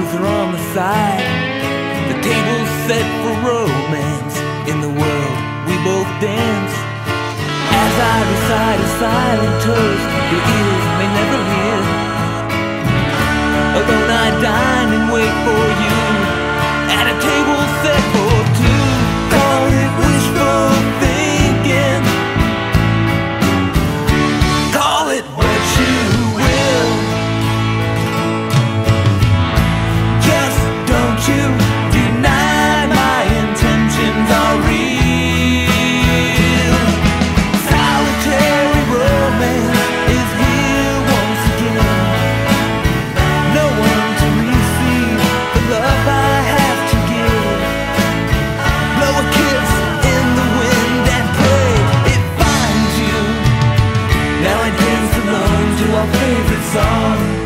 clothes are on the side. The table's set for romance. In the world we both dance. As I recite a silent toast your ears may never hear. Alone I dine and wait for you at a table set for two. Call it wishful thinking, call it what you will. Just don't you deny my intentions are real. Solitary romance is here once again. No one to receive the love I have to give. Blow a kiss in the wind and pray it finds you. Now I dance alone to our favorite song.